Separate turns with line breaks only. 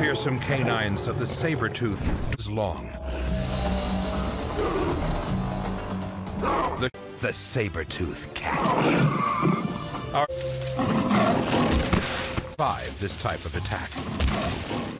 fearsome canines of the Sabertooth is long. The Sabertooth Cat are survive this type of attack.